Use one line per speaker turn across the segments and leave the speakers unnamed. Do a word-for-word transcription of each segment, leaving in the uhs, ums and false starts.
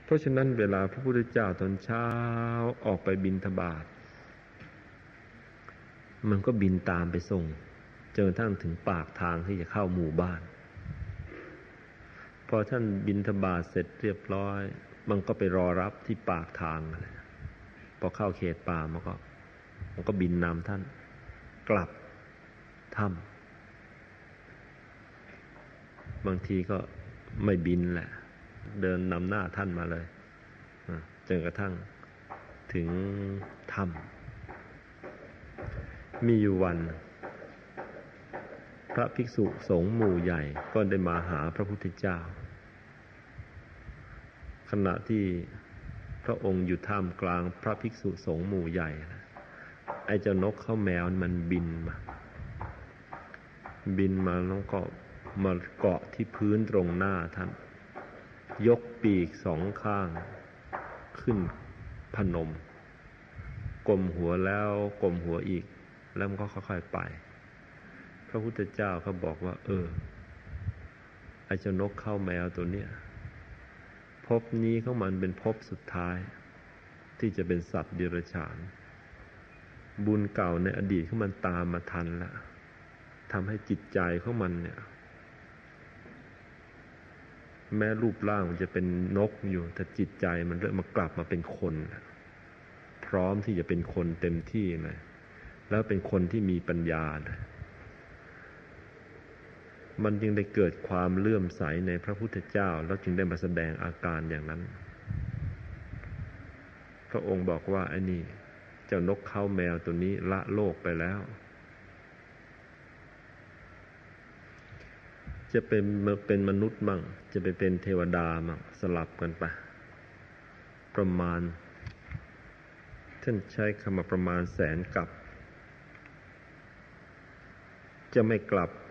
ราะฉะนั้นเวลาพระพุทธเจ้าตอนเช้าออกไปบิณฑบาตมันก็บินตามไปส่งจนกระทั่งถึงปากทางที่จะเข้าหมู่บ้านพอท่านบิณฑบาตเสร็จเรียบร้อยมันก็ไปรอรับที่ปากทางอะไรพอเข้าเขตป่ามันก็มันก็บินนำท่านกลับถ้ำบางทีก็ไม่บินแหละเดินนำหน้าท่านมาเลยจนกระทั่งถึงถ้ำมีอยู่วันพระภิกษุสงฆ์หมู่ใหญ่ก็ได้มาหาพระพุทธเจ้าขณะที่พระองค์อยู่ท่ามกลางพระภิกษุสงฆ์หมู่ใหญ่ไอ้เจ้านกเข้าแมวมันบินมาบินมาแล้วก็มาเกาะที่พื้นตรงหน้าท่านยกปีกสองข้างขึ้นพนมก้มหัวแล้วก้มหัวอีกแล้วมันก็ค่อยๆไปพระพุทธเจ้าเขาบอกว่าเออไอ้เจ้านกเข้าแมวตัวเนี้ยภพนี้ของมันเป็นภพสุดท้ายที่จะเป็นสัตว์เดรัจฉานบุญเก่าในอดีตของมันตามมาทันแล้วทำให้จิตใจของมันเนี่ยแม้รูปร่างมันจะเป็นนกอยู่แต่จิตใจมันเริ่มมากลับมาเป็นคนพร้อมที่จะเป็นคนเต็มที่เลยแล้วเป็นคนที่มีปัญญาเลยมันจึงได้เกิดความเลื่อมใสในพระพุทธเจ้าแล้วจึงได้มาแสดงอาการอย่างนั้นพระองค์บอกว่าไอ้นี่เจ้านกเขาแมวตัวนี้ละโลกไปแล้วจะเป็นเป็นมนุษย์มั่งจะไปเป็นเทวดามั่งสลับกันไปประมาณท่านใช้คำว่าประมาณแสนกับจะไม่กลับ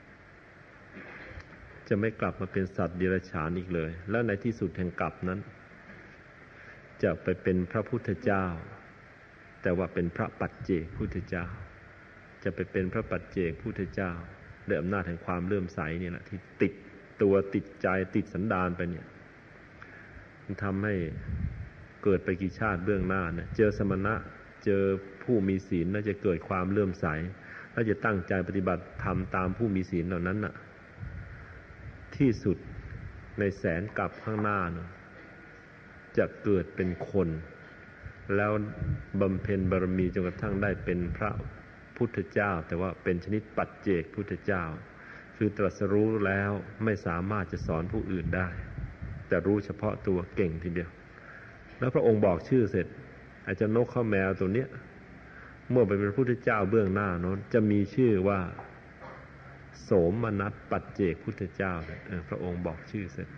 จะไม่กลับมาเป็นสัตว์เดรัจฉานอีกเลยแล้วในที่สุดแห่งกลับนั้นจะไปเป็นพระพุทธเจ้าแต่ว่าเป็นพระปัจเจกพุทธเจ้าจะไปเป็นพระปัจเจกพุทธเจ้าด้วยอำนาจแห่งความเลื่อมใสเนี่ยแหละที่ติดตัวติดใจติดสันดานไปเนี่ยมันทำให้เกิดไปกี่ชาติเบื้องหน้านะเจอสมณะเจอผู้มีศีลแล้วจะเกิดความเลื่อมใสแล้วจะตั้งใจปฏิบัติธรรมตามผู้มีศีลเหล่านั้นน่ะที่สุดในแสนกลับข้างหน้านะจะเกิดเป็นคนแล้วบำเพ็ญบารมีจนกระทั่งได้เป็นพระพุทธเจ้าแต่ว่าเป็นชนิดปัจเจกพุทธเจ้าคือตรัสรู้แล้วไม่สามารถจะสอนผู้อื่นได้แต่รู้เฉพาะตัวเก่งทีเดียวแล้วพระองค์บอกชื่อเสร็จอาจจะนกข้าแมวตัวเนี้ยเมื่อไปเป็นพระพุทธเจ้าเบื้องหน้าโน้นจะมีชื่อว่าโสมนัสปัจเจกพุทธเจ้าเออพระองค์บอกชื่อเสร็จ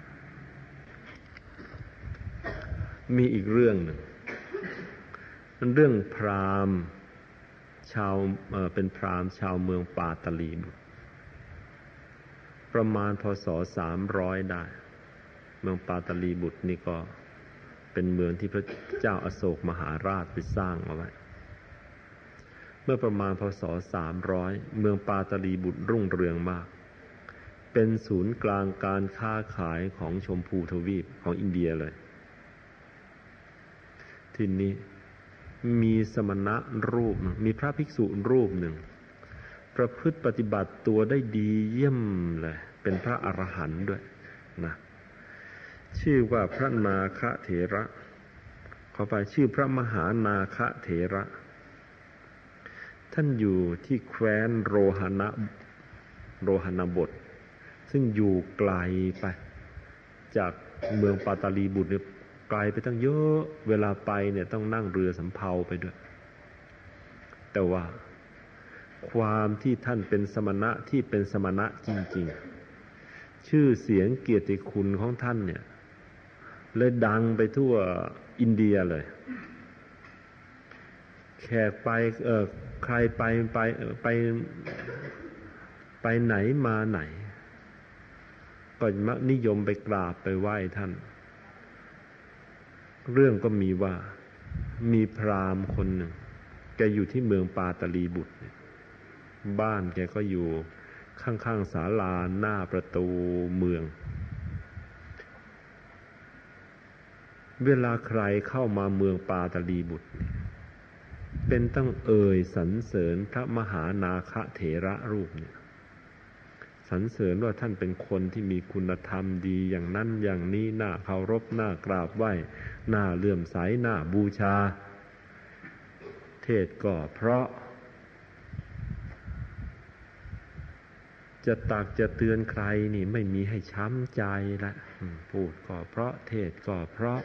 มีอีกเรื่องหนึ่งมันเรื่องพราหมณ์ชาวเอ่อเป็นพราหมณ์ชาวเมืองปาตลีบุตรประมาณพ.ศ. สามร้อยได้เมืองปาตลีบุตรนี่ก็เป็นเมืองที่พระเจ้าอโศกมหาราชไปสร้างเอาไว้เมื่อประมาณพ.ศ. สามร้อยเมืองปาตลีบุตรรุ่งเรืองมากเป็นศูนย์กลางการค้าขายของชมพูทวีปของอินเดียเลยทีนี้มีสมณะรูปมีพระภิกษุรูปหนึ่งประพฤติปฏิบัติตัวได้ดีเยี่ยมเลยเป็นพระอรหันต์ด้วยนะชื่อว่าพระนาคเถระขอไปชื่อพระมหานาคเถระท่านอยู่ที่แคว้นโรหณะโรหณบทซึ่งอยู่ไกลไปจากเมืองปาตลีบุตรไกลไปตั้งเยอะเวลาไปเนี่ยต้องนั่งเรือสำเภาไปด้วยแต่ว่าความที่ท่านเป็นสมณะที่เป็นสมณะจริงๆชื่อเสียงเกียรติคุณของท่านเนี่ยเลยดังไปทั่วอินเดียเลยแขกไปเอ่อใครไปไปไปไปไหนมาไหนก็มักนิยมไปกราบไปไหว้ท่านเรื่องก็มีว่ามีพราหมณ์คนหนึ่งแกอยู่ที่เมืองปาตลีบุตรบ้านแกก็อยู่ข้างๆศาลาหน้าประตูเมืองเวลาใครเข้ามาเมืองปาตลีบุตรเป็นต้องเอ่ยสรรเสริญพระมหานาคเถระรูปเนี่ยสรรเสริญว่าท่านเป็นคนที่มีคุณธรรมดีอย่างนั้นอย่างนี้น่าเคารพน่ากราบไหว้น่าเลื่อมใสน่าบูชาเทศก็เพราะจะตักจะเตือนใครนี่ไม่มีให้ช้ำใจละพูดก็เพราะเทศก็เพราะ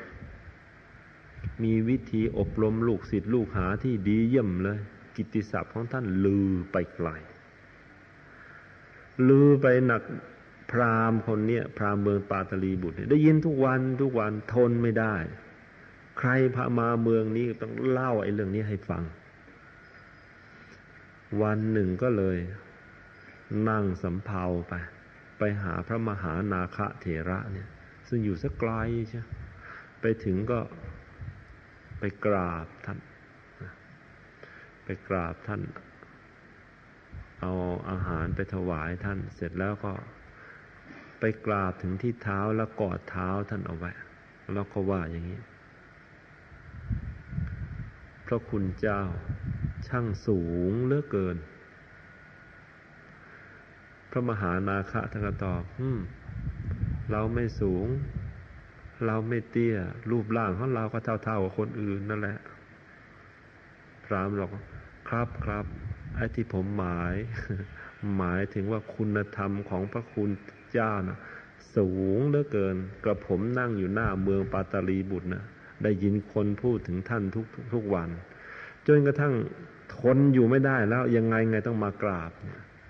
มีวิธีอบรมลูกศิษย์ลูกหาที่ดีเยี่ยมเลยกิตติศัพท์ของท่านลือไปไกลลือไปหนักพราหมณ์คนเนี้ยพราหมณ์เมืองปาตลีบุตรได้ยินทุกวันทุกวันทนไม่ได้ใครพามาเมืองนี้ต้องเล่าไอ้เรื่องนี้ให้ฟังวันหนึ่งก็เลยนั่งสำเภาไปไปหาพระมหานาคเถระเนี่ยซึ่งอยู่สักไกลใช่ไปถึงก็ไปกราบท่านไปกราบท่านเอาอาหารไปถวายท่านเสร็จแล้วก็ไปกราบถึงที่เท้าแล้วกอดเท้าท่านเอาไว้แล้วก็ว่าอย่างนี้พระคุณเจ้าช่างสูงเหลือเกินพระมหานาคท่านก็ตอบอืมเราไม่สูงเราไม่เตี้ยรูปร่างของเราก็เท่าๆกับคนอื่นนั่นแหละพราหมณ์บอกครับครับไอ้ที่ผมหมายหมายถึงว่าคุณธรรมของพระคุณเจ้านะสูงเหลือเกินกระผมนั่งอยู่หน้าเมืองปาตลีบุตรนะได้ยินคนพูดถึงท่านทุกทุกวันจนกระทั่งทนอยู่ไม่ได้แล้วยังไงไงต้องมากราบ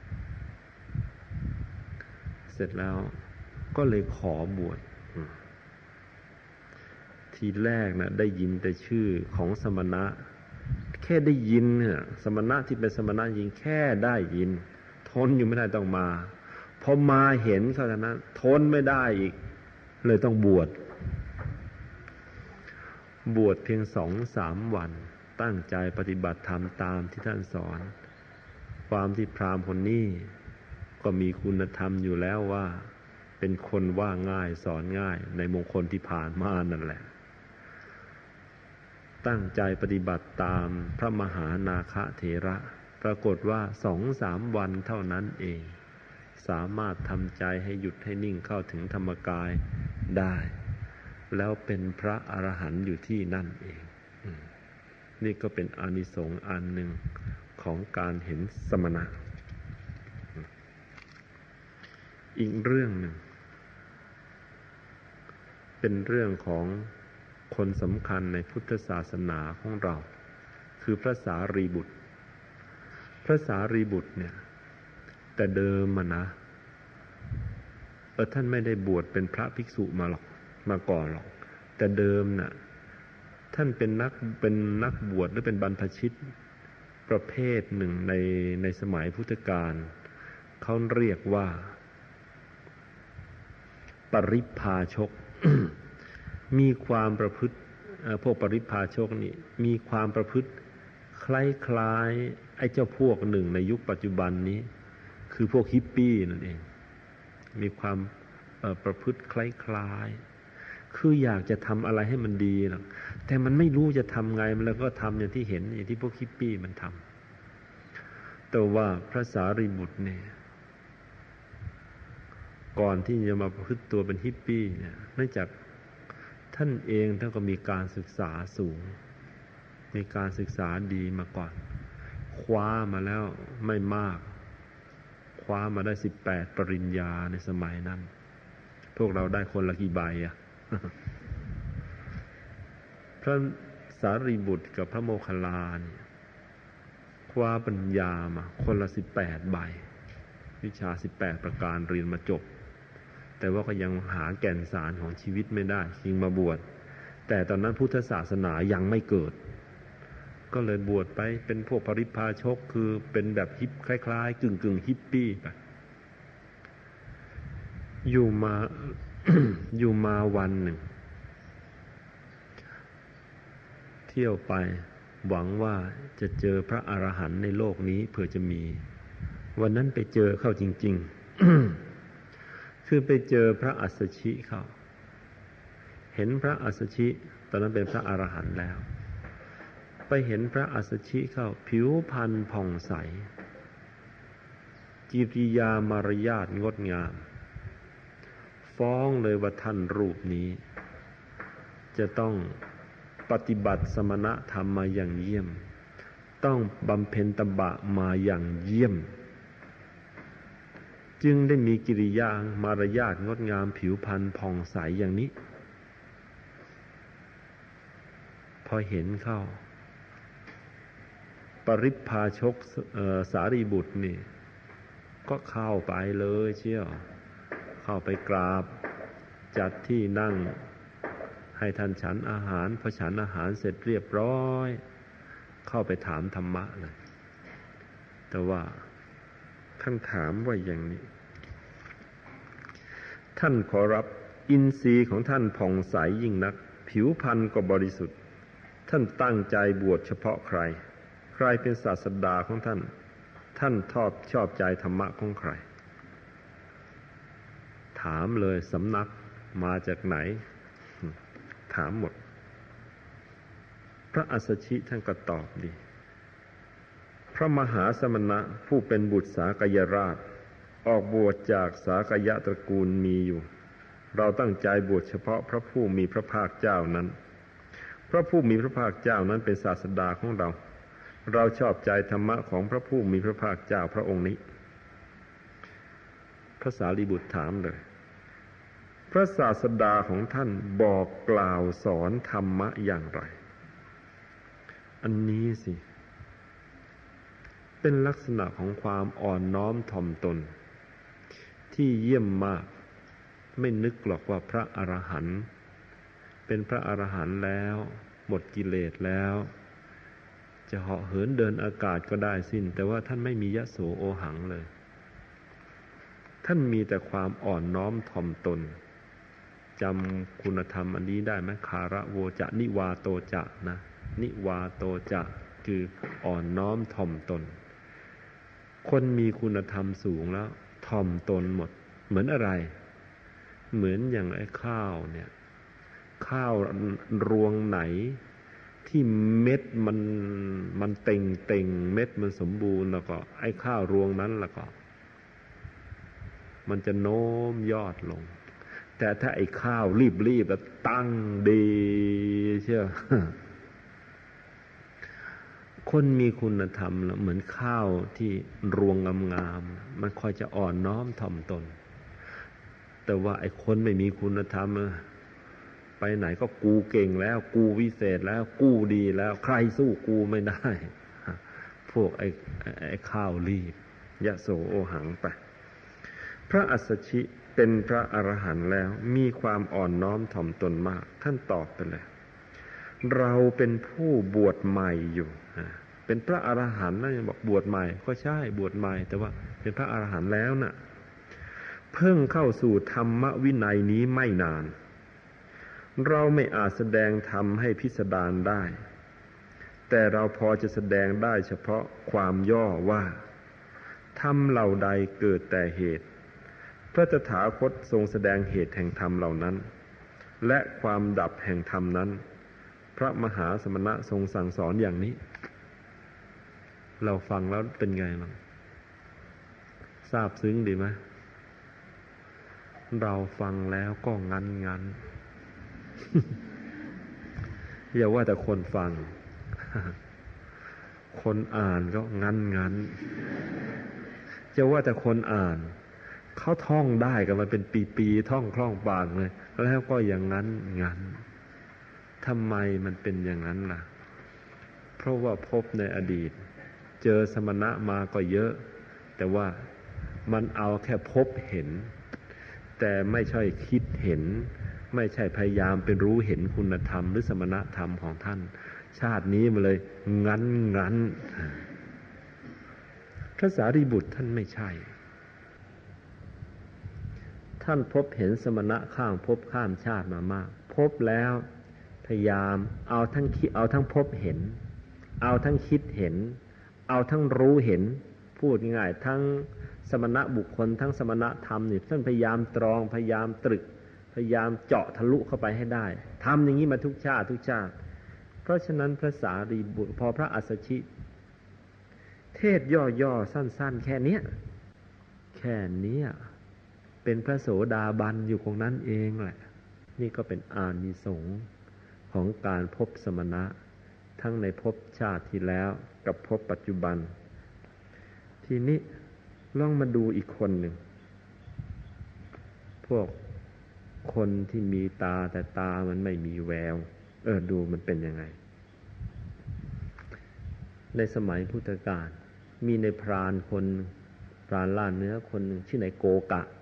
เสร็จแล้วก็เลยขอบวชทีแรกนะได้ยินแต่ชื่อของสมณะแค่ได้ยินเนี่ยสมณะที่เป็นสมณะจริงแค่ได้ยินทนอยู่ไม่ได้ต้องมาพอมาเห็นเขาแล้วนะทนไม่ได้อีกเลยต้องบวชบวชเพียงสองสามวันตั้งใจปฏิบัติธรรมตามที่ท่านสอนความที่พราหมณ์คนนี้ก็มีคุณธรรมอยู่แล้วว่าเป็นคนว่าง่ายสอนง่ายในมงคลที่ผ่านมานั่นแหละตั้งใจปฏิบัติตามพระมหานาคเถระปรากฏว่าสองสามวันเท่านั้นเองสามารถทำใจให้หยุดให้นิ่งเข้าถึงธรรมกายได้แล้วเป็นพระอรหันต์อยู่ที่นั่นเองนี่ก็เป็นอานิสงส์อันหนึ่งของการเห็นสมณะอีกเรื่องหนึ่งเป็นเรื่องของคนสำคัญในพุทธศาสนาของเราคือพระสารีบุตรพระสารีบุตรเนี่ยแต่เดิมมานะเออท่านไม่ได้บวชเป็นพระภิกษุมาหรอกมาก่อนหรอกแต่เดิมน่ะท่านเป็นนักเป็นนักบวชหรือเป็นบรรพชิตประเภทหนึ่งในในสมัยพุทธกาลเขาเรียกว่าปริพพาชก มีความประพฤติพวกปริพพาชกนี่มีความประพฤติคล้ายๆไอ้เจ้าพวกหนึ่งในยุคปัจจุบันนี้คือพวกฮิปปี้นั่นเองมีความประพฤติคล้ายๆคืออยากจะทำอะไรให้มันดีหรอกแต่มันไม่รู้จะทำไงมันแล้วก็ทำอย่างที่เห็นอย่างที่พวกฮิปปี้มันทำแต่ว่าพระสารีบุตรเนี่ยก่อนที่จะมาประพฤติตัวเป็นฮิปปี้เนี่ยเนื่องจากท่านเองท่านก็มีการศึกษาสูงมีการศึกษาดีมาก่อนคว้ามาแล้วไม่มากคว้ามาได้สิบแปดปริญญาในสมัยนั้นพวกเราได้คนละกี่ใบอ่ะ พระสารีบุตรกับพระโมคคัลลาเนี่ยคว้าปริญญามาคนละสิบแปดใบวิชาสิบแปดประการเรียนมาจบแต่ว่าก็ยังหาแก่นสารของชีวิตไม่ได้จึงมาบวชแต่ตอนนั้นพุทธศาสนายังไม่เกิดก็เลยบวชไปเป็นพวกปริพพาชกคือเป็นแบบฮิปคล้ายๆกึ่งๆฮิปปี้ไปอยู่มา อยู่มาวันหนึ่งเที่ยวไปหวังว่าจะเจอพระอรหันต์ในโลกนี้เผื่อจะมีวันนั้นไปเจอเข้าจริงๆ คือไปเจอพระอัสสชิเข้าเห็นพระอัสสชิตอนนั้นเป็นพระอรหันต์แล้วไปเห็นพระอัสสชิเข้าผิวพรรณผ่องใสกิริยามารยาทงดงามฟ้องเลยว่าท่านรูปนี้จะต้องปฏิบัติสมณธรรมมาอย่างเยี่ยมต้องบำเพ็ญตบะมาอย่างเยี่ยมจึงได้มีกิริยามารยาทงดงามผิวพรรณผ่องใสอย่างนี้พอเห็นเข้าปริพพาชกสารีบุตรนี่ก็เข้าไปเลยเชี่ยวเข้าไปกราบจัดที่นั่งให้ท่านฉันอาหารพอฉันอาหารเสร็จเรียบร้อยเข้าไปถามธรรมะเลยแต่ว่าท่านถามว่าอย่างนี้ท่านขอรับอินทรีย์ของท่านผ่องใสยิ่งนักผิวพรรณก็บริสุทธิ์ท่านตั้งใจบวชเฉพาะใครใครเป็นศาสดาของท่านท่านชอบชอบใจธรรมะของใครถามเลยสำนักมาจากไหนถามหมดพระอัสสชิท่านก็ตอบดีพระมหาสมณะผู้เป็นบุตรสากยราชออกบวชจากสากยะตระกูลมีอยู่เราตั้งใจบวชเฉพาะพระผู้มีพระภาคเจ้านั้นพระผู้มีพระภาคเจ้านั้นเป็นศาสดาของเราเราชอบใจธรรมะของพระผู้มีพระภาคเจ้าพระองค์นี้พระสารีบุตรถามเลยพระศาสดาของท่านบอกกล่าวสอนธรรมะอย่างไรอันนี้สิเป็นลักษณะของความอ่อนน้อมถ่อมตนที่เยี่ยมมากไม่นึกหรอกว่าพระอรหันต์เป็นพระอรหันต์แล้วหมดกิเลสแล้วจะเหาะเหินเดินอากาศก็ได้สิ้นแต่ว่าท่านไม่มียโสโอหังเลยท่านมีแต่ความอ่อนน้อมถ่อมตนจำคุณธรรมอันนี้ได้ไหมคาระโวจะนิวาโตจะนะนิวาโตจะคืออ่อนน้อมถ่อมตนคนมีคุณธรรมสูงแล้วถ่อมตนหมดเหมือนอะไรเหมือนอย่างไอ้ข้าวเนี่ยข้าวรวงไหนที่เม็ดมันมันเต่งเต่งเม็ดมันสมบูรณ์แล้วก็ไอ้ข้าวรวงนั้นแล้วก็มันจะโน้มยอดลงแต่ถ้าไอ้ข้าวรีบๆแล้วตั้งดีเชื่อคนมีคุณธรรมแล้วเหมือนข้าวที่รวงงามๆมันค่อยจะอ่อนน้อมถ่อมตนแต่ว่าไอ้คนไม่มีคุณธรรมไปไหนก็กูเก่งแล้วกูวิเศษแล้วกูดีแล้วใครสู้กูไม่ได้พวกไอ้ไอ้ข้าวรีบยะโสโอหังไปพระอัสสชิเป็นพระอรหันต์แล้วมีความอ่อนน้อมถ่อมตนมากท่านตอบไปเลยเราเป็นผู้บวชใหม่อยู่เป็นพระอรหันต์นะยังบอกบวชใหม่ก็ใช่บวชใหม่แต่ว่าเป็นพระอรหันต์แล้วน่ะเพิ่งเข้าสู่ธรรมวินัยนี้ไม่นานเราไม่อาจแสดงธรรมให้พิสดารได้แต่เราพอจะแสดงได้เฉพาะความย่อว่าธรรมเหล่าใดเกิดแต่เหตุพระตถาคตทรงแสดงเหตุแห่งธรรมเหล่านั้นและความดับแห่งธรรมนั้นพระมหาสมณะทรงสั่งสอนอย่างนี้เราฟังแล้วเป็นไงบ้างทราบซึ้งดีไหมเราฟังแล้วก็งันงัน อย่าว่าแต่คนฟัง คนอ่านก็งันงันจะว่าแต่คนอ่านเขาท่องได้กันมาเป็นปีๆท่องคล่องปากเลยแล้วก็อย่างนั้นงันทำไมมันเป็นอย่างนั้นล่ะเพราะว่าพบในอดีตเจอสมณะมาก็เยอะแต่ว่ามันเอาแค่พบเห็นแต่ไม่ใช่คิดเห็นไม่ใช่พยายามเป็นรู้เห็นคุณธรรมหรือสมณธรรมของท่านชาตินี้มาเลยงั้นงั้นพระสารีบุตรท่านไม่ใช่ท่านพบเห็นสมณะข้ามภพข้ามชาติมามากพบแล้วพยายามเอาทั้งคิดเอาทั้งพบเห็นเอาทั้งคิดเห็นเอาทั้งรู้เห็นพูดง่ายทั้งสมณะบุคคลทั้งสมณะธรรมนี่ท่านพยายามตรองพยายามตรึกพยายามเจาะทะลุเข้าไปให้ได้ทำอย่างนี้มาทุกชาติทุกชาติเพราะฉะนั้นพระสารีบุตรพอพระอัสสชิเทศย่อๆสั้นๆแค่เนี้ยแค่เนี้ยเป็นพระโสดาบันอยู่ตรงนั้นเองแหละนี่ก็เป็นอานิสงส์ของการพบสมณะทั้งในภพชาติที่แล้วกับภพปัจจุบันทีนี้ลองมาดูอีกคนหนึ่งพวกคนที่มีตาแต่ตามันไม่มีแววเออดูมันเป็นยังไงในสมัยพุทธกาลมีในพรานคนพรานล่าเนื้อคนหนึ่งชื่อในโกกะ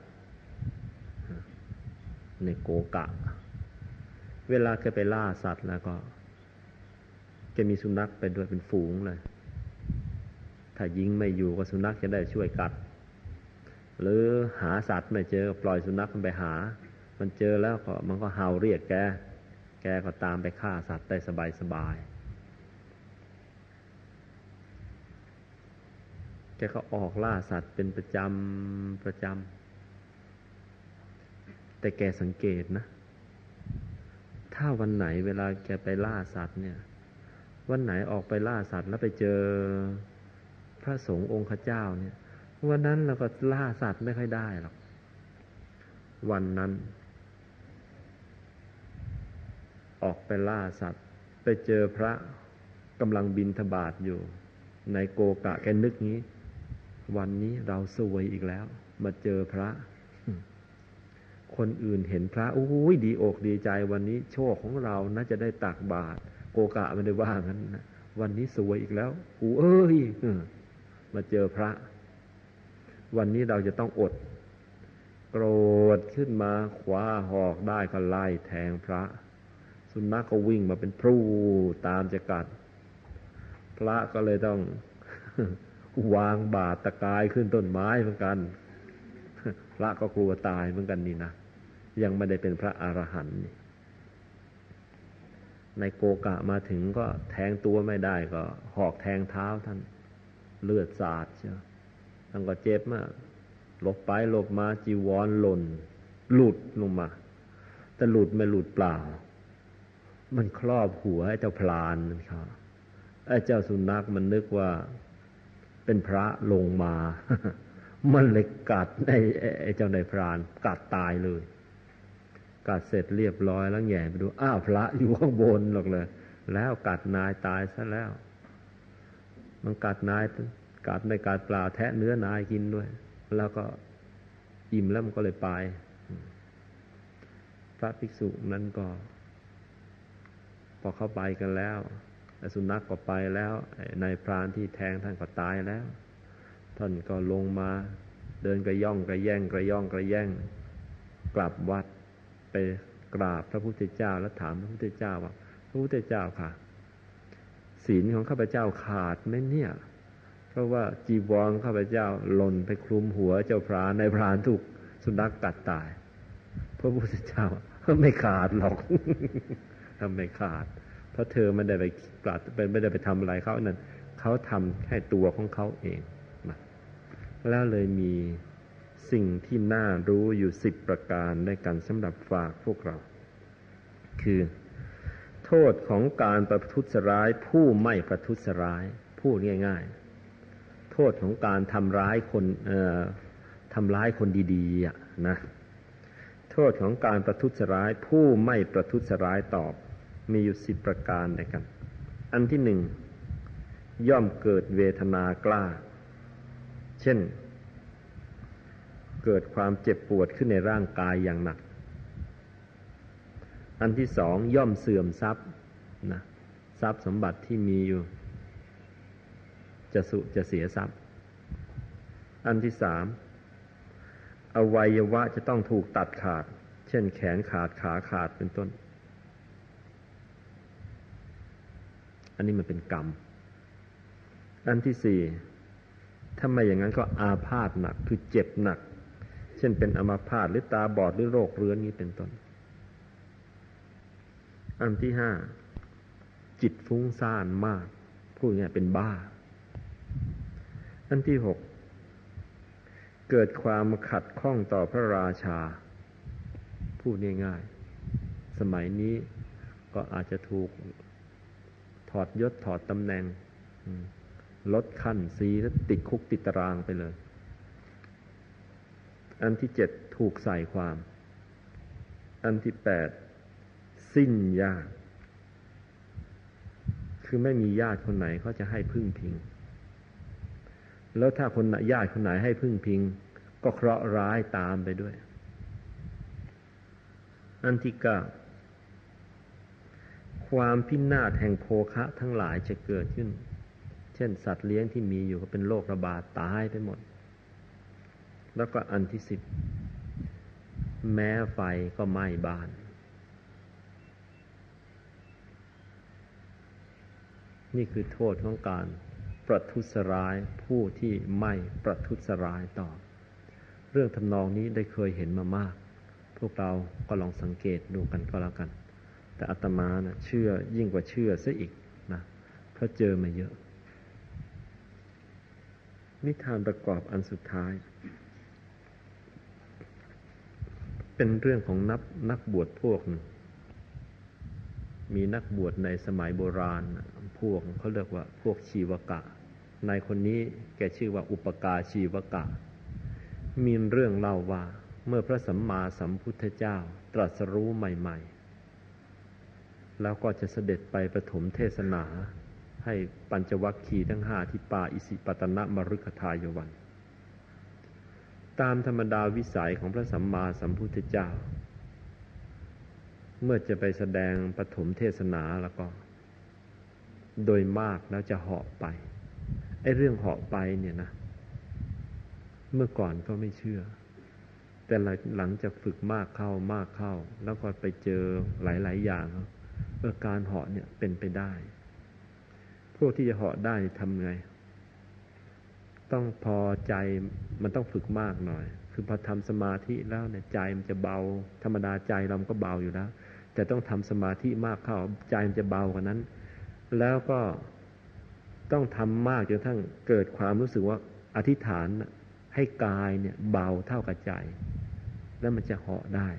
ในโกกะเวลาแกไปล่าสัตว์แล้วก็แกมีสุนัขไปด้วยเป็นฝูงเลยถ้ายิงไม่อยู่ก็สุนัขจะได้ช่วยกัดหรือหาสัตว์ไม่เจอปล่อยสุนัขมันไปหามันเจอแล้วก็มันก็เห่าเรียกแกแกก็ตามไปฆ่าสัตว์ได้สบายๆแกก็ออกล่าสัตว์เป็นประจำประจำแต่แกสังเกตนะถ้าวันไหนเวลาแกไปล่าสัตว์เนี่ยวันไหนออกไปล่าสัตว์แล้วไปเจอพระสงฆ์องค์ข้าเจ้าเนี่ยวันนั้นเราก็ล่าสัตว์ไม่ค่อยได้หรอกวันนั้นออกไปล่าสัตว์ไปเจอพระกำลังบิณฑบาตอยู่ในโกกะแกนึกงี้วันนี้เราซวยอีกแล้วมาเจอพระคนอื่นเห็นพระโอ้ยดีอกดีใจวันนี้โชคของเราน่าจะได้ตักบาตรโกกะไม่ได้ว่างั้นนะวันนี้ซวยอีกแล้วกูเอ้ยมาเจอพระวันนี้เราจะต้องอดโกรธขึ้นมาคว้าหอกได้ก็ไล่แทงพระสุนัขก็วิ่งมาเป็นพลูตามจะกัดพระก็เลยต้องวางบาตรตะกายขึ้นต้นไม้เหมือนกันพระก็กลัวตายเหมือนกันนี่นะยังไม่ได้เป็นพระอรหันต์นี่ในโกกะมาถึงก็แทงตัวไม่ได้ก็หอกแทงเท้าท่านเลือดสาดเชียวท่านก็เจ็บมากหลบไปหลบมาจีวรหล่นหลุดลงมาแต่หลุดไม่หลุดเปล่ามันครอบหัวไอ้เจ้าพลานนั่นครับไอ้เจ้าสุนัขมันนึกว่าเป็นพระลงมามันเลยกัดไอ้ไอ้เจ้านายพรานกัดตายเลยกัดเสร็จเรียบร้อยแล้วแง่ไปดูอ้าวพระอยู่ข้างบนหรอกเลยแล้วกัดนายตายซะแล้วมันกัดนายกัดไม่กัดเปล่าแทะเนื้อนายกินด้วยแล้วก็อิ่มแล้วมันก็เลยไปพระภิกษุนั้นก็พอเข้าไปกันแล้วสุนัขก็ไปแล้วนายพรานที่แทงท่านก็ตายแล้วท่านก็ลงมาเดินกระย่องกระแย่งกระย่องกระแย่งกลับวัดไปกราบพระพุทธเจ้าแล้วถามพระพุทธเจ้าว่าพระพุทธเจ้าค่ะศีลของข้าพเจ้าขาดไหมเนี่ยเพราะว่าจีวรข้าพเจ้าหล่นไปคลุมหัวเจ้าพรานนายพรานถูกสุนัขกัดตายพระพุทธเจ้าไม่ขาดหรอกทำไม่ขาดเพราะเธอไม่ได้ไปปราดไม่ได้ไปทำอะไรเขานั่นเขาทำให้ตัวของเขาเองนะแล้วเลยมีสิ่งที่น่ารู้อยู่สิบประการด้วยกันสำหรับฝากพวกเราคือโทษของการประทุษร้ายผู้ไม่ประทุษร้ายพูดง่ายๆโทษของการทำร้ายคนเอ่อทำร้ายคนดีๆอ่ะนะโทษของการประทุษร้ายผู้ไม่ประทุษร้ายตอบมีอยู่สิบประการด้วยกันอันที่หนึ่งย่อมเกิดเวทนากล้าเช่นเกิดความเจ็บปวดขึ้นในร่างกายอย่างหนักอันที่สองย่อมเสื่อมทรัพย์นะทรัพย์สมบัติที่มีอยู่จะสุจะเสียทรัพย์อันที่สามอวัยวะจะต้องถูกตัดขาดเช่นแขนขาดขาขาดเป็นต้นอันนี้มันเป็นกรรมอันที่สี่ถ้าไม่อย่างนั้นก็อาพาธหนักคือเจ็บหนักเช่นเป็นอัมพาตหรือตาบอดหรือโรคเรื้อนนี้เป็นต้นอันที่ห้าจิตฟุ้งซ่านมากพูดง่ายเป็นบ้าอันที่หกเกิดความขัดข้องต่อพระราชาพูดง่ายๆสมัยนี้ก็อาจจะถูกถอดยศถอดตำแหน่งลดขั้นซีแล้วติดคุกติดตารางไปเลยอันที่เจ็ดถูกใส่ความอันที่แปดสิ้นญาติคือไม่มีญาติคนไหนเขาจะให้พึ่งพิงแล้วถ้าคนญาติคนไหนให้พึ่งพิงก็เคราะห์ร้ายตามไปด้วยอันที่เก้าความพินาศแห่งโภคะทั้งหลายจะเกิดขึ้นเช่นสัตว์เลี้ยงที่มีอยู่ก็เป็นโรคระบาดตายไปหมดแล้วก็อันที่สิบแม้ไฟก็ไหม้บ้านนี่คือโทษของการประทุษร้ายผู้ที่ไม่ประทุษร้ายต่อเรื่องทำนองนี้ได้เคยเห็นมามากพวกเราก็ลองสังเกตดูกันก็แล้วกันแต่อาตมานะเชื่อยิ่งกว่าเชื่อซะอีกนะเพราะเจอมาเยอะนิทานประกอบอันสุดท้ายเป็นเรื่องของนักนักบวชพวกหนึ่งมีนักบวชในสมัยโบราณพวกเขาเรียกว่าพวกชีวกะนายคนนี้แกชื่อว่าอุปกาชีวกะมีเรื่องเล่าว่าเมื่อพระสัมมาสัมพุทธเจ้าตรัสรู้ใหม่ๆแล้วก็จะเสด็จไปประถมเทศนาให้ปัญจวัคคีย์ทั้งห้าที่ป่าอิสิปตนมฤคทายวันตามธรรมดาวิสัยของพระสัมมาสัมพุทธเจ้าเมื่อจะไปแสดงปฐมเทศนาแล้วก็โดยมากแล้วจะเหาะไปไอ้เรื่องเหาะไปเนี่ยนะเมื่อก่อนก็ไม่เชื่อแต่หลังจากฝึกมากเข้ามากเข้าแล้วก็ไปเจอหลายๆอย่างเออการเหาะเนี่ยเป็นไปได้พวกที่จะเหาะได้ทำไงต้องพอใจมันต้องฝึกมากหน่อยคือพอทำสมาธิแล้วเนี่ยใจมันจะเบาธรรมดาใจเราก็เบาอยู่แล้วแต่ต้องทำสมาธิมากเข้าใจมันจะเบากว่านั้นแล้วก็ต้องทำมากจนทั้งเกิดความรู้สึกว่าอธิษฐานให้กายเนี่ยเบาเท่ากับใจแล้วมันจะเหาะได้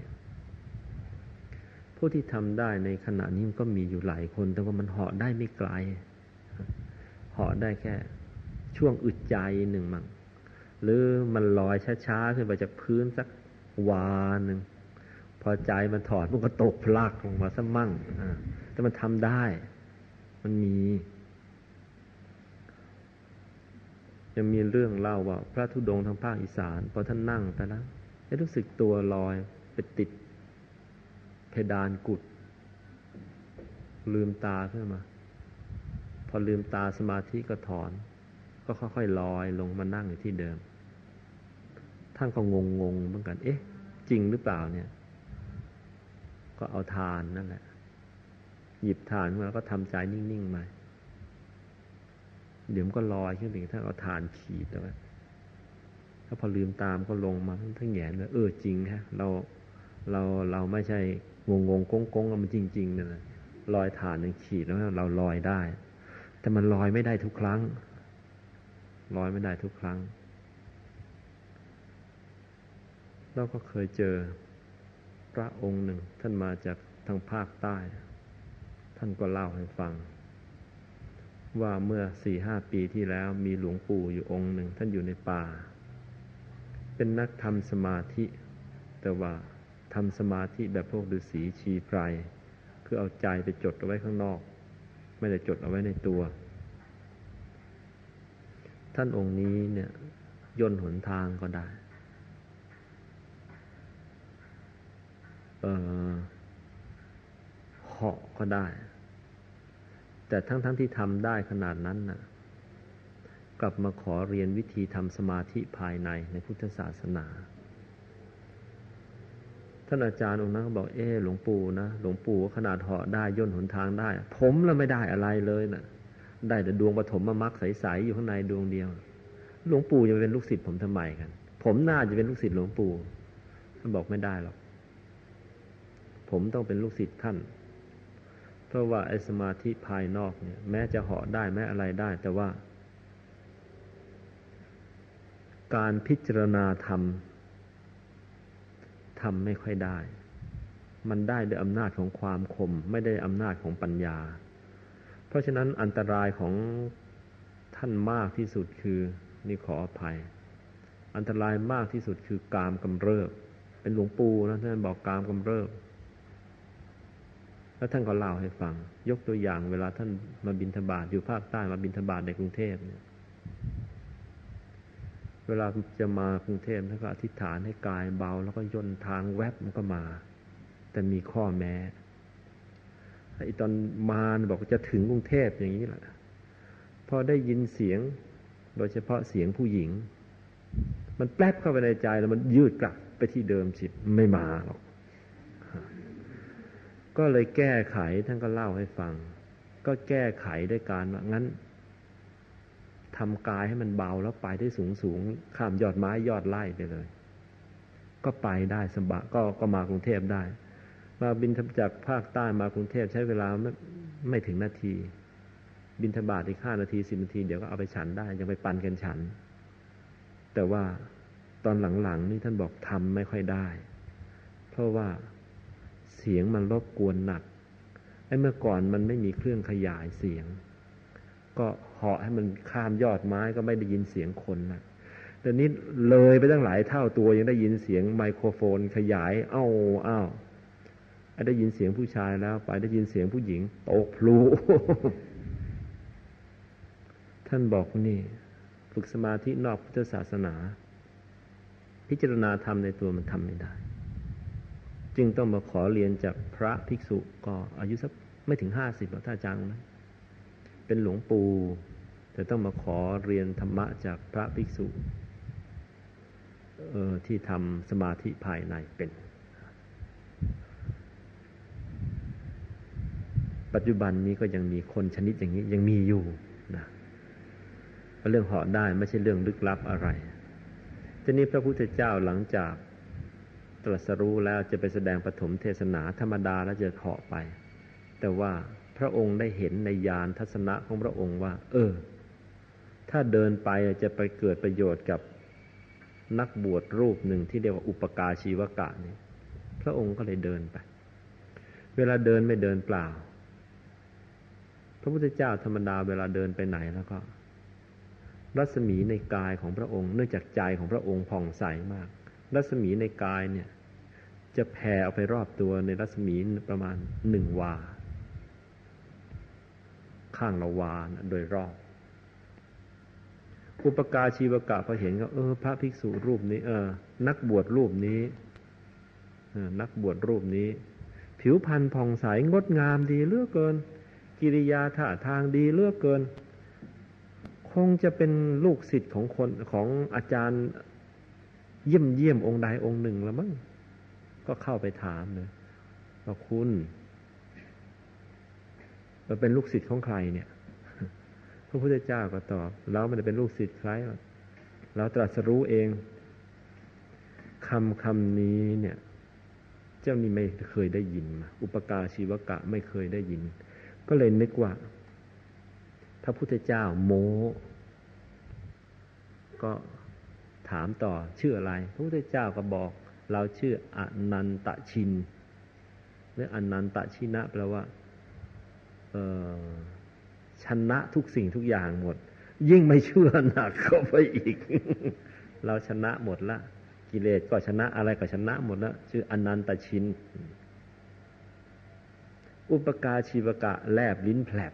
ผู้ที่ทำได้ในขณะนี้มันก็มีอยู่หลายคนแต่ว่ามันเหาะได้ไม่ไกลเหาะได้แค่ช่วงอึดใจหนึ่งมั้งหรือมันลอยช้าๆขึ้นไปจากพื้นสักวาหนึ่งพอใจมันถอดมันก็ตกพลักลงมาซะมั่งแต่มันทำได้มันมียังมีเรื่องเล่าว่าพระธุดงค์ทางภาคอีสานพอท่านนั่งไปแล้วให้รู้สึกตัวลอยไปติดเพดานกุฏลืมตาขึ้นมาพอลืมตาสมาธิก็ถอนก็ค่อยๆลอยลงมานั่งอยู่ที่เดิมท่านก็งงๆเหมือนกันเอ๊ะจริงหรือเปล่าเนี่ยก็เอาทานนั่นแหละหยิบทานมาแล้วก็ทำใจนิ่งๆมาเดี๋ยวมันก็ลอยขึ้นไปถ้าเอาทานขีดแล้วถ้าพอลืมตามก็ลงมาทั้งแหงเลยเออจริงฮะเราเราเราไม่ใช่งงงกงๆมันจริงๆนั่นแหละลอยฐานหนึ่งขีดแล้วเราลอยได้แต่มันลอยไม่ได้ทุกครั้งลอยไม่ได้ทุกครั้งเราก็เคยเจอพระองค์หนึ่งท่านมาจากทางภาคใต้ท่านก็เล่าให้ฟังว่าเมื่อสี่ห้าปีที่แล้วมีหลวงปู่อยู่องค์หนึ่งท่านอยู่ในป่าเป็นนักทำสมาธิแต่ว่าทำสมาธิแบบพวกฤาษีชีไพรคือเอาใจไปจดเอาไว้ข้างนอกไม่ได้จดเอาไว้ในตัวท่านองค์นี้เนี่ยย่นหนทางก็ได้เอ่อเหาะก็ได้แต่ทั้งๆ ที่ทำได้ขนาดนั้นน่ะกลับมาขอเรียนวิธีทำสมาธิภายในในพุทธศาสนาท่านอาจารย์องค์นั้นก็บอกเออหลวงปู่นะหลวงปู่ขนาดเหาะได้ย่นหนทางได้ผมแล้วไม่ได้อะไรเลยน่ะได้แต่ดวงปฐมมรรคใสๆอยู่ข้างในดวงเดียวหลวงปู่จะเป็นลูกศิษย์ผมทำไมกันผมน่าจะเป็นลูกศิษย์หลวงปู่ท่านบอกไม่ได้หรอกผมต้องเป็นลูกศิษย์ท่านเพราะว่าไอ้สมาธิภายนอกเนี่ยแม้จะเหาะได้แม้อะไรได้แต่ว่าการพิจารณาธรรมทำไม่ค่อยได้มันได้ด้วยอำนาจของความคมไม่ได้อำนาจของปัญญาเพราะฉะนั้นอันตรายของท่านมากที่สุดคือนี่ขออภัยอันตรายมากที่สุดคือกามกำเริบเป็นหลวงปู่นะท่านบอกกามกำเริบแล้วท่านก็เล่าให้ฟังยกตัวอย่างเวลาท่านมาบิณฑบาตอยู่ภาคใต้มาบิณฑบาตในกรุงเทพเนี่ยเวลาจะมากรุงเทพท่านก็อธิษฐานให้กายเบาแล้วก็ย่นทางแวบมันก็มาแต่มีข้อแม้ไอ้ตอนมาบอกจะถึงกรุงเทพอย่างนี้แหละพอได้ยินเสียงโดยเฉพาะเสียงผู้หญิงมันแปลบเข้าไปในใจแล้วมันยืดกลับไปที่เดิมสิไม่มาหรอกก็เลยแก้ไขท่านก็เล่าให้ฟังก็แก้ไขด้วยการว่างั้นทำกายให้มันเบาแล้วไปได้สูงสูงข้ามยอดไม้ยอดไร่ไปเลยก็ไปได้สบายก็ก็มากรุงเทพได้มาบินจากภาคใต้มากรุงเทพใช้เวลาไม่ไม่ถึงนาทีบิณฑบาตอีกห้านาทีสิบนาทีเดี๋ยวก็เอาไปฉันได้ยังไปปันกันฉันแต่ว่าตอนหลังๆนี่ท่านบอกทำไม่ค่อยได้เพราะว่าเสียงมันรบกวนหนักไอ้เมื่อก่อนมันไม่มีเครื่องขยายเสียงก็เหาะให้มันข้ามยอดไม้ก็ไม่ได้ยินเสียงคนนะแต่นี้เลยไปตั้งหลายเท่าตัวยังได้ยินเสียงไมโครโฟนขยายเอ้าอ้าวได้ยินเสียงผู้ชายแล้วไปได้ยินเสียงผู้หญิงตกพลุ ท่านบอกนี่ฝึกสมาธินอกพุทธศาสนาพิจารณาธรรมในตัวมันทำไม่ได้จึงต้องมาขอเรียนจากพระภิกษุก็อายุสักไม่ถึงห้าสิบถ้าจังนะเป็นหลวงปู่แต่ต้องมาขอเรียนธรรมะจากพระภิกษุเอ่อที่ทำสมาธิภายในเป็นปัจจุบันนี้ก็ยังมีคนชนิดอย่างนี้ยังมีอยู่นะเรื่องเหาะได้ไม่ใช่เรื่องลึกลับอะไรทีนี้พระพุทธเจ้าหลังจากตรัสรู้แล้วจะไปแสดงปฐมเทศนาธรรมดาแล้วจะเหาะไปแต่ว่าพระองค์ได้เห็นในญาณทัศนะของพระองค์ว่าเออถ้าเดินไปจะไปเกิดประโยชน์กับนักบวชรูปหนึ่งที่เรียกว่าอุปกาชีวกะนี่พระองค์ก็เลยเดินไปเวลาเดินไม่เดินเปล่าพระพุทธเจ้าธรรมดาเวลาเดินไปไหนแล้วก็รัศมีในกายของพระองค์เนื่องจากใจของพระองค์ผ่องใสมากรัศมีในกายเนี่ยจะแผ่ออกไปรอบตัวในรัศมีประมาณหนึ่งวาข้างละวานะโดยรอบอุปกาชีวกะพอเห็นก็เออพระภิกษุรูปนี้เออนักบวชรูปนี้เออนักบวชรูปนี้ผิวพรรณผ่องใสงดงามดีเหลือเกินกิริยาท่าทางดีเหลือเกินคงจะเป็นลูกศิษย์ของคนของอาจารย์เยี่ยมเยี่ยมองค์ใดองค์หนึ่งแล้วมั้งก็เข้าไปถามเลยว่าคุณเราเป็นลูกศิษย์ของใครเนี่ยพระพุทธเจ้าก็ตอบเราไม่ได้เป็นลูกศิษย์ใครเราตรัสรู้เองคำคำนี้เนี่ยเจ้านี่ไม่เคยได้ยินมาอุปกาชีวกะไม่เคยได้ยินก็เลยนึกว่าพระพุทธเจ้าโม้ก็ถามต่อชื่ออะไรพระพุทธเจ้าก็บอกเราชื่ออนันตชินหรืออนันตชินะแปลว่าเอ่อชนะทุกสิ่งทุกอย่างหมดยิ่งไม่เชื่อหนักเข้าไปอีก เราชนะหมดละกิเลสก็ชนะอะไรก็ชนะหมดละชื่ออนันตชินอุปกาชีวกะแลบลิ้นแผลบ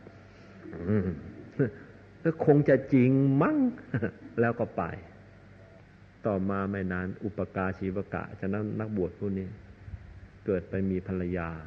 ก็คงจะจริงมั้ง แล้วก็ไปต่อมาไม่นานอุปกาชีวกะฉะนั้นนักบวชพวกนี้เกิดไปมีภรรยา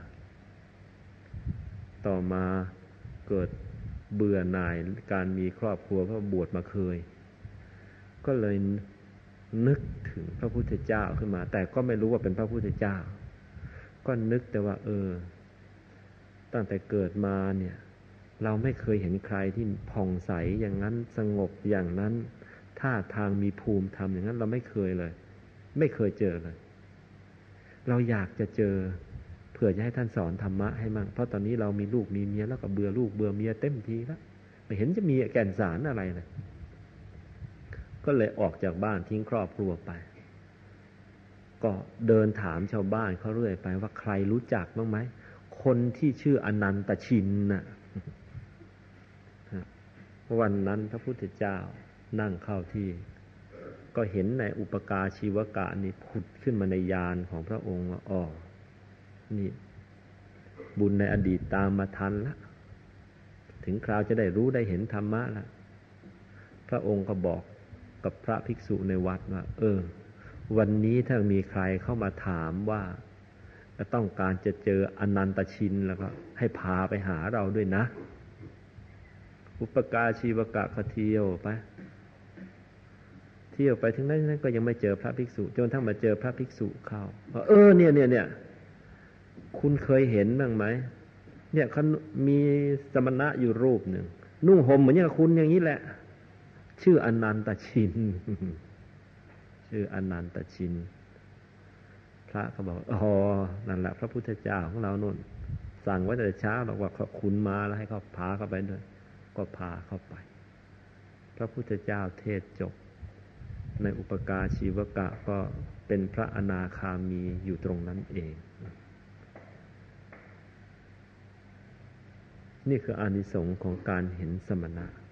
ต่อมาเกิดเบื่อหน่ายการมีครอบครัวเพราะบวชมาเคยก็เลยนึกถึงพระพุทธเจ้าขึ้นมาแต่ก็ไม่รู้ว่าเป็นพระพุทธเจ้าก็นึกแต่ว่าเออตั้งแต่เกิดมาเนี่ยเราไม่เคยเห็นใครที่ผ่องใสอย่างนั้นสงบอย่างนั้นท่าทางมีภูมิธรรมอย่างนั้นเราไม่เคยเลยไม่เคยเจอเลยเราอยากจะเจอเผื่อจะให้ท่านสอนธรรมะให้มั่งเพราะตอนนี้เรามีลูกมีเมียแล้วก็เบื่อลูกเบื่อเมียเต็มทีแล้วไม่เห็นจะมีแก่นสารอะไรเลยก็เลยออกจากบ้านทิ้งครอบครัวไปก็เดินถามชาวบ้านเขาเรื่อยไปว่าใครรู้จักบ้างไหมคนที่ชื่ออนันตชินน่ะวันนั้นพระพุทธเจ้านั่งเข้าที่ก็เห็นในอุปการชีวกะนี่ผุดขึ้นมาในญาณของพระองค์ว่าอ๋อนี่บุญในอดีตตามมาทันแล้วถึงคราวจะได้รู้ได้เห็นธรรมะแล้วพระองค์ก็บอกกับพระภิกษุในวัดว่าเออวันนี้ถ้ามีใครเข้ามาถามว่าต้องการจะเจออนันตชินแล้วก็ให้พาไปหาเราด้วยนะอุปการชีวกะก็เที่ยวไปเที่ยวไปถึงนั้นก็ยังไม่เจอพระภิกษุจนทั้งมาเจอพระภิกษุเข้าเออเนี่ยเนี่ยเนี่ยคุณเคยเห็นบ้างไหมเนี่ยเขามีสมณะอยู่รูปหนึ่งนุ่งห่มเหมือนอย่างคุณอย่างนี้แหละชื่ออนันตชินชื่ออนันตชินพระเขาบอกอ๋อนั่นแหละพระพุทธเจ้าของเราโน่นสั่งไว้แต่เช้าบอกว่าคุณมาแล้วให้เขาพาเข้าไปด้วยก็พาเข้าไปพระพุทธเจ้าเทศจบในอุปการชีวกะก็เป็นพระอนาคามีอยู่ตรงนั้นเองนี่คืออานิสงส์ของการเห็นสมณะ